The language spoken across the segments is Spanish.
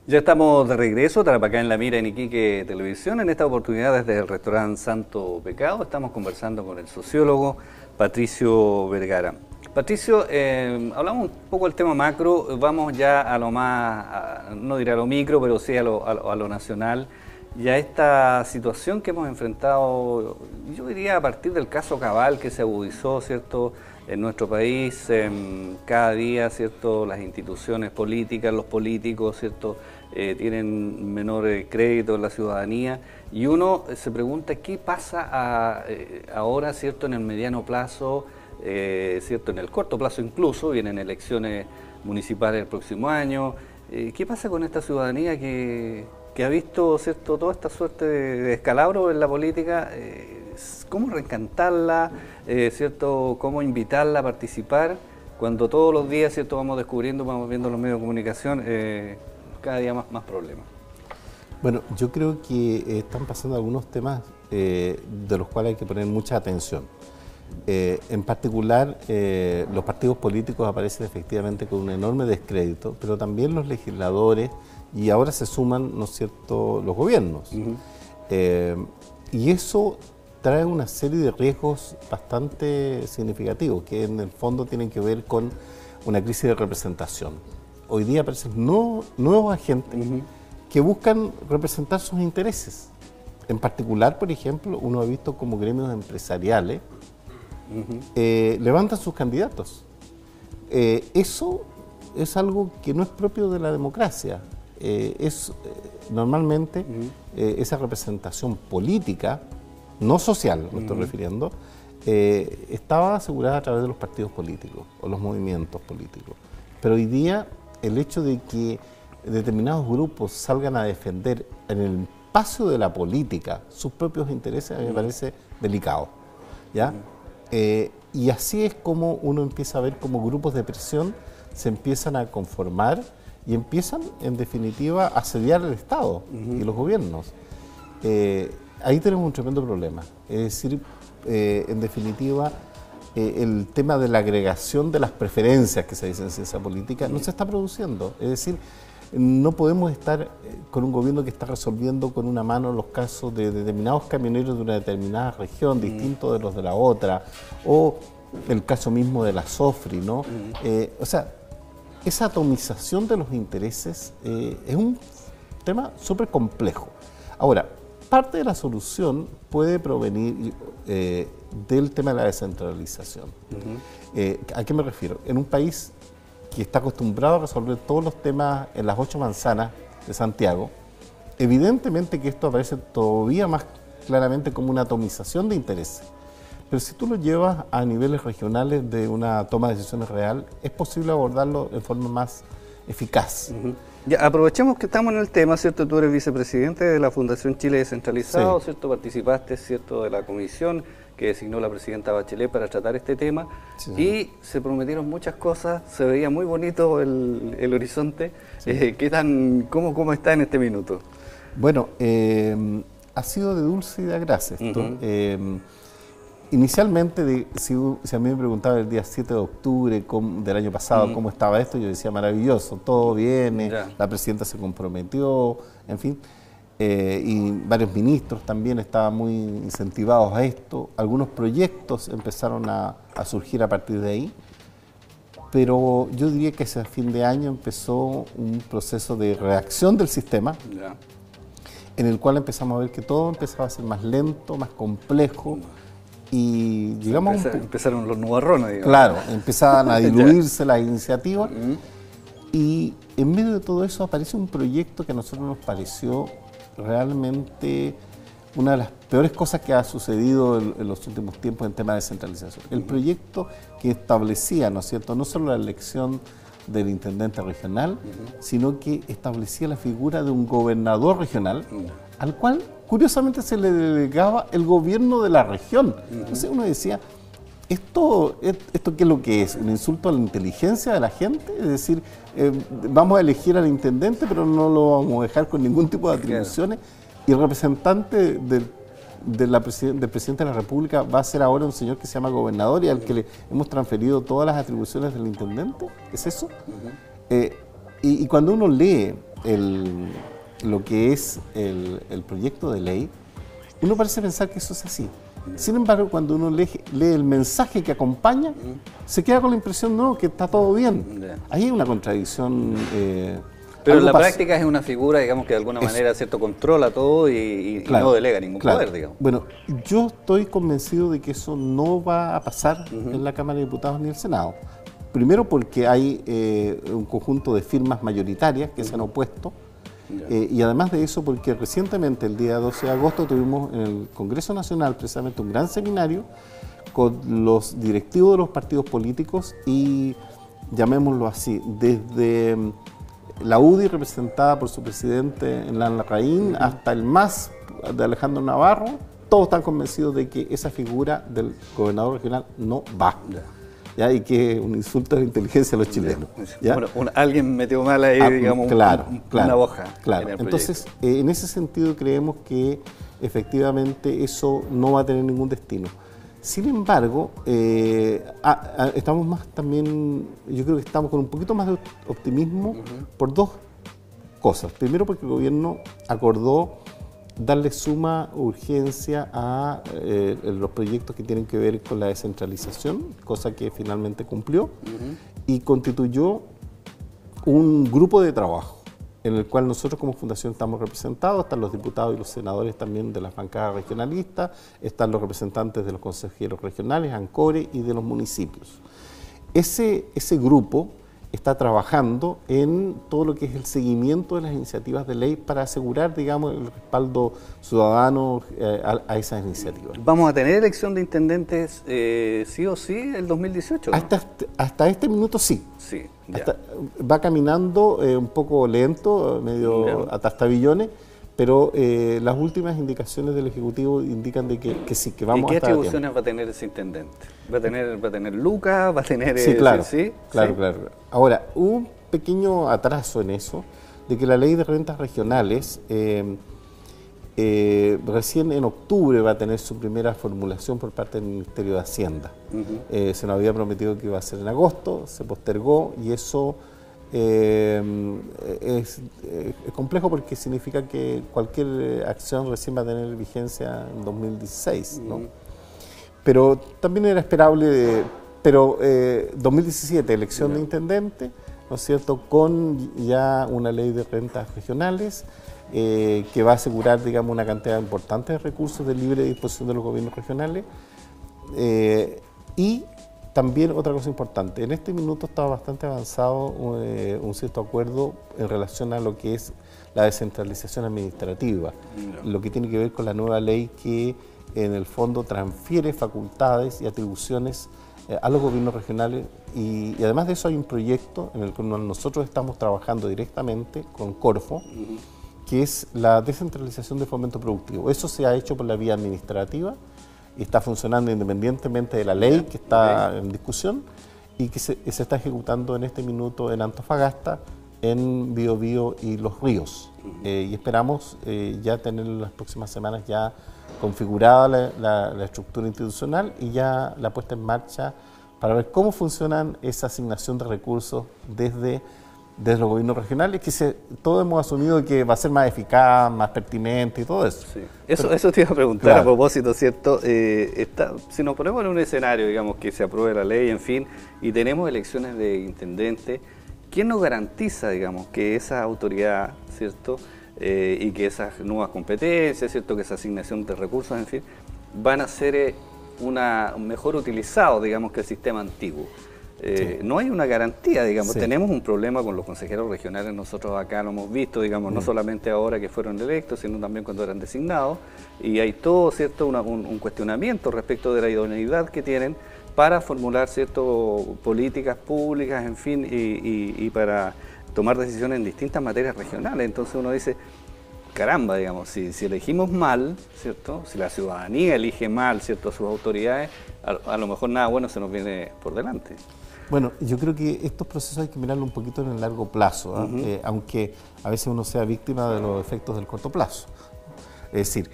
Ya estamos de regreso, acá en La Mira en Iquique Televisión. En esta oportunidad desde el restaurante Santo Pecado estamos conversando con el sociólogo Patricio Vergara. Patricio, hablamos un poco del tema macro, vamos ya a lo más, no diré a lo micro, pero sí a lo nacional. Y a esta situación que hemos enfrentado, yo diría a partir del caso Cabal que se agudizó, ¿cierto?, en nuestro país, cada día, ¿cierto?, las instituciones políticas, los políticos, ¿cierto?, tienen menor crédito en la ciudadanía y uno se pregunta qué pasa ahora, ¿cierto?, en el mediano plazo, ¿cierto?, en el corto plazo incluso, vienen elecciones municipales el próximo año. ¿Qué pasa con esta ciudadanía que ha visto, ¿cierto?, toda esta suerte de descalabro en la política? ¿Cómo reencantarla, ¿cierto?, cómo invitarla a participar cuando todos los días, ¿cierto?, vamos descubriendo, vamos viendo los medios de comunicación, cada día más problemas? Bueno, yo creo que están pasando algunos temas de los cuales hay que poner mucha atención. En particular, los partidos políticos aparecen efectivamente con un enorme descrédito, pero también los legisladores y ahora se suman, ¿no es cierto?, los gobiernos. Y eso trae una serie de riesgos bastante significativos, que en el fondo tienen que ver con una crisis de representación. Hoy día aparecen nuevos agentes que buscan representar sus intereses. En particular, por ejemplo, uno ha visto como gremios empresariales levantan sus candidatos. Eso es algo que no es propio de la democracia. Normalmente esa representación política, no social, me estoy refiriendo, estaba asegurada a través de los partidos políticos o los movimientos políticos. Pero hoy día el hecho de que determinados grupos salgan a defender en el espacio de la política sus propios intereses, a mí me parece delicado, ¿ya? Y así es como uno empieza a ver cómo grupos de presión se empiezan a conformar y empiezan, en definitiva, a asediar el Estado y los gobiernos. Ahí tenemos un tremendo problema. Es decir, en definitiva, el tema de la agregación de las preferencias que se dice en ciencia política no se está produciendo. Es decir, no podemos estar con un gobierno que está resolviendo con una mano los casos de determinados camioneros de una determinada región, distintos de los de la otra, o el caso mismo de la SOFRI, ¿no? O sea, esa atomización de los intereses es un tema súper complejo. Ahora, parte de la solución puede provenir del tema de la descentralización. ¿A qué me refiero? En un país que está acostumbrado a resolver todos los temas en las 8 manzanas de Santiago, evidentemente que esto aparece todavía más claramente como una atomización de intereses. Pero si tú lo llevas a niveles regionales de una toma de decisiones real, es posible abordarlo de forma más eficaz. Ya, aprovechemos que estamos en el tema, ¿cierto? Tú eres vicepresidente de la Fundación Chile Descentralizado, sí, ¿cierto? Participaste, ¿cierto?, de la comisión que designó la presidenta Bachelet para tratar este tema, sí, y se prometieron muchas cosas, se veía muy bonito el horizonte. Sí. ¿Cómo está en este minuto? Bueno, ha sido de dulce y de gracia esto. Inicialmente, si a mí me preguntaba el día 7 de octubre del año pasado cómo estaba esto, yo decía maravilloso, todo viene, la presidenta se comprometió, en fin, y varios ministros también estaban muy incentivados a esto. Algunos proyectos empezaron a surgir a partir de ahí, pero yo diría que hacia fin de año empezó un proceso de reacción del sistema, en el cual empezamos a ver que todo empezaba a ser más lento, más complejo, y digamos empezaron los nubarrones, digamos. Claro, empezaban a diluirse las iniciativas y en medio de todo eso aparece un proyecto que a nosotros nos pareció realmente una de las peores cosas que ha sucedido en los últimos tiempos en tema de descentralización. El proyecto que establecía, ¿no es cierto?, no solo la elección del intendente regional, sino que establecía la figura de un gobernador regional al cual curiosamente se le delegaba el gobierno de la región. Entonces uno decía, ¿esto qué es lo que es? ¿Un insulto a la inteligencia de la gente? Es decir, vamos a elegir al intendente, pero no lo vamos a dejar con ningún tipo de atribuciones. Y el representante del presidente de la República va a ser ahora un señor que se llama gobernador y al que le hemos transferido todas las atribuciones del intendente. ¿Es eso? Y cuando uno lee lo que es el proyecto de ley, uno parece pensar que eso es así. Sin embargo, cuando uno lee el mensaje que acompaña, se queda con la impresión, no, que está todo bien. Ahí hay una contradicción. Pero en la práctica es una figura, digamos, que de alguna manera, ¿cierto?, controla todo y no delega ningún poder, digamos. Bueno, yo estoy convencido de que eso no va a pasar en la Cámara de Diputados ni en el Senado. Primero porque hay un conjunto de firmas mayoritarias que se han opuesto. Y además de eso, porque recientemente, el día 12 de agosto, tuvimos en el Congreso Nacional precisamente un gran seminario con los directivos de los partidos políticos y, llamémoslo así, desde la UDI representada por su presidente Enlal Larraín hasta el MAS de Alejandro Navarro, todos están convencidos de que esa figura del gobernador regional no va. ¿Ya? Y que es un insulto de la inteligencia a los chilenos. ¿Ya? Bueno, alguien metió mal ahí, digamos, una hoja. Claro, entonces, en ese sentido creemos que efectivamente eso no va a tener ningún destino. Sin embargo, estamos más también, yo creo que estamos con un poquito más de optimismo por dos cosas. Primero, porque el gobierno acordó darle suma urgencia a los proyectos que tienen que ver con la descentralización, cosa que finalmente cumplió, y constituyó un grupo de trabajo en el cual nosotros como fundación estamos representados, están los diputados y los senadores también de las bancadas regionalistas, están los representantes de los consejeros regionales, ANCORE y de los municipios. Ese grupo está trabajando en todo lo que es el seguimiento de las iniciativas de ley para asegurar, digamos, el respaldo ciudadano a esas iniciativas. ¿Vamos a tener elección de intendentes sí o sí el 2018? ¿No? Hasta este minuto sí. Sí, va caminando un poco lento, medio a tastabillones, pero las últimas indicaciones del Ejecutivo indican de que sí, que vamos a estar. ¿Y qué atribuciones va a tener ese intendente? ¿Va a tener lucas? ¿Va a tener...? Sí, claro, claro. Ahora, hubo un pequeño atraso en eso, de que la ley de rentas regionales recién en octubre va a tener su primera formulación por parte del Ministerio de Hacienda. Se nos había prometido que iba a ser en agosto, se postergó y eso es complejo porque significa que cualquier acción recién va a tener vigencia en 2016, ¿no? Pero también era esperable, 2017, elección de intendente, ¿no es cierto?, con ya una ley de rentas regionales que va a asegurar, digamos, una cantidad importante de recursos de libre disposición de los gobiernos regionales. Y también otra cosa importante, en este minuto está bastante avanzado un cierto acuerdo en relación a lo que es la descentralización administrativa, lo que tiene que ver con la nueva ley que en el fondo transfiere facultades y atribuciones a los gobiernos regionales y además de eso hay un proyecto en el que nosotros estamos trabajando directamente con Corfo, que es la descentralización de fomento productivo. Eso se ha hecho por la vía administrativa y está funcionando independientemente de la ley que está en discusión y que se está ejecutando en este minuto en Antofagasta, en Biobío y Los Ríos. Y esperamos ya tener en las próximas semanas ya configurada la estructura institucional y ya la puesta en marcha para ver cómo funcionan esa asignación de recursos desde los gobiernos regionales, que todos hemos asumido que va a ser más eficaz, más pertinente y todo eso. Sí. Eso te iba a preguntar a propósito, ¿cierto? Si nos ponemos en un escenario, digamos, que se apruebe la ley, en fin, y tenemos elecciones de intendente, ¿quién nos garantiza, digamos, que esa autoridad, ¿cierto?, y que esas nuevas competencias, ¿cierto?, que esa asignación de recursos, en fin, van a ser mejor utilizados, digamos, que el sistema antiguo? No hay una garantía, digamos. Tenemos un problema con los consejeros regionales, nosotros acá lo hemos visto, digamos, no solamente ahora que fueron electos, sino también cuando eran designados, y hay todo, ¿cierto?, un cuestionamiento respecto de la idoneidad que tienen para formular, ¿cierto?, políticas públicas, en fin, y para tomar decisiones en distintas materias regionales. Entonces uno dice, caramba, digamos, si elegimos mal, ¿cierto?, si la ciudadanía elige mal, ¿cierto?, sus autoridades, a lo mejor nada bueno se nos viene por delante. Bueno, yo creo que estos procesos hay que mirarlo un poquito en el largo plazo, aunque a veces uno sea víctima de los efectos del corto plazo. Es decir,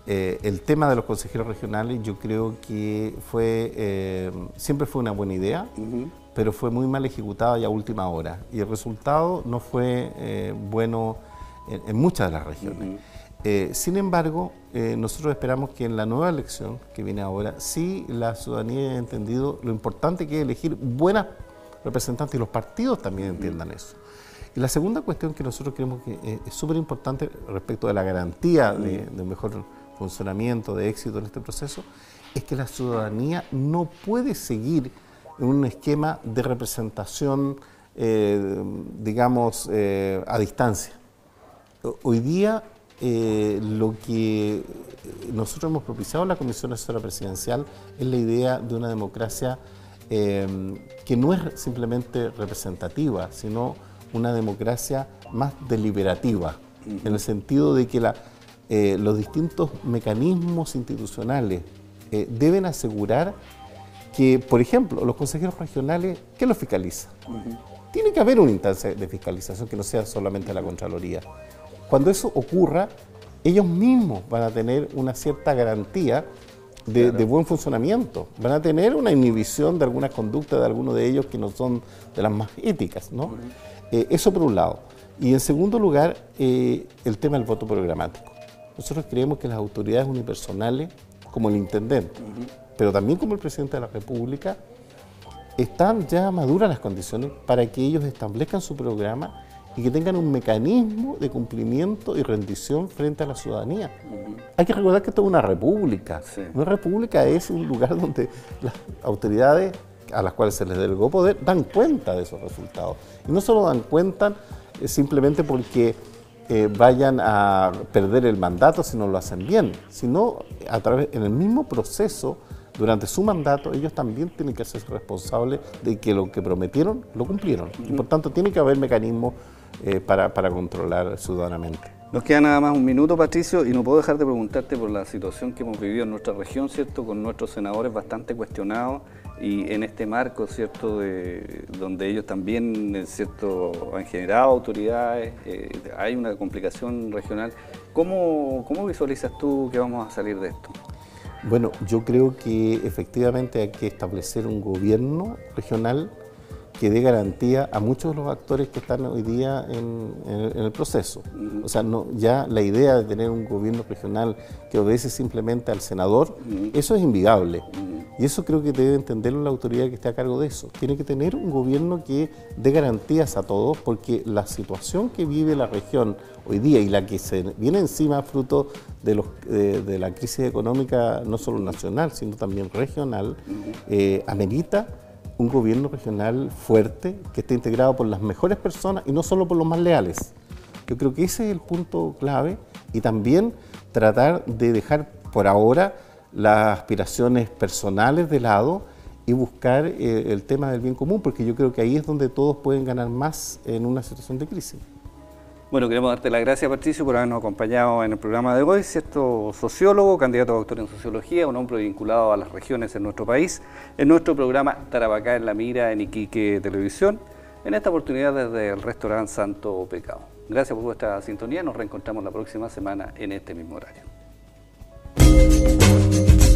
El tema de los consejeros regionales yo creo que siempre fue una buena idea, pero fue muy mal ejecutada ya a última hora. Y el resultado no fue bueno en muchas de las regiones. Sin embargo, nosotros esperamos que en la nueva elección que viene ahora, sí la ciudadanía haya entendido lo importante que es elegir buenas representantes y los partidos también entiendan eso. Y la segunda cuestión que nosotros creemos que es súper importante respecto de la garantía de un mejor funcionamiento, de éxito en este proceso, es que la ciudadanía no puede seguir en un esquema de representación, digamos, a distancia. Hoy día, lo que nosotros hemos propiciado en la Comisión Asesora Presidencial es la idea de una democracia que no es simplemente representativa, sino una democracia más deliberativa, en el sentido de que los distintos mecanismos institucionales deben asegurar que, por ejemplo, los consejeros regionales, ¿qué los fiscaliza? Tiene que haber una instancia de fiscalización que no sea solamente la Contraloría. Cuando eso ocurra, ellos mismos van a tener una cierta garantía de buen funcionamiento, van a tener una inhibición de algunas conductas de algunos de ellos que no son de las más éticas, ¿no? Eso por un lado. Y en segundo lugar, el tema del voto programático. Nosotros creemos que las autoridades unipersonales, como el intendente, pero también como el presidente de la República, están ya maduras las condiciones para que ellos establezcan su programa y que tengan un mecanismo de cumplimiento y rendición frente a la ciudadanía. Hay que recordar que esto es una república. Sí. Una república es un lugar donde las autoridades a las cuales se les delegó poder dan cuenta de esos resultados. Y no solo dan cuenta simplemente porque vayan a perder el mandato si no lo hacen bien, sino en el mismo proceso, durante su mandato, ellos también tienen que hacerse responsables de que lo que prometieron, lo cumplieron. Y por tanto, tiene que haber mecanismos para controlar ciudadanamente. Nos queda nada más un minuto, Patricio, y no puedo dejar de preguntarte por la situación que hemos vivido en nuestra región, ¿cierto?, con nuestros senadores bastante cuestionados y en este marco, ¿cierto?, donde ellos también, ¿cierto?, han generado autoridades, hay una complicación regional. ¿Cómo visualizas tú que vamos a salir de esto? Bueno, yo creo que efectivamente hay que establecer un gobierno regional que dé garantía a muchos de los actores que están hoy día en el proceso. O sea, ya la idea de tener un gobierno regional que obedece simplemente al senador, eso es inviable. Y eso creo que debe entenderlo la autoridad que esté a cargo de eso. Tiene que tener un gobierno que dé garantías a todos, porque la situación que vive la región hoy día y la que se viene encima fruto de la crisis económica, no solo nacional, sino también regional, amerita un gobierno regional fuerte, que esté integrado por las mejores personas y no solo por los más leales. Yo creo que ese es el punto clave, y también tratar de dejar por ahora las aspiraciones personales de lado y buscar el tema del bien común, porque yo creo que ahí es donde todos pueden ganar más en una situación de crisis. Bueno, queremos darte las gracias, Patricio, por habernos acompañado en el programa de hoy, ¿cierto? Sociólogo, candidato a doctor en sociología, un hombre vinculado a las regiones en nuestro país, en nuestro programa Tarapacá en la Mira en Iquique Televisión, en esta oportunidad desde el restaurante Santo Pecado. Gracias por vuestra sintonía, nos reencontramos la próxima semana en este mismo horario.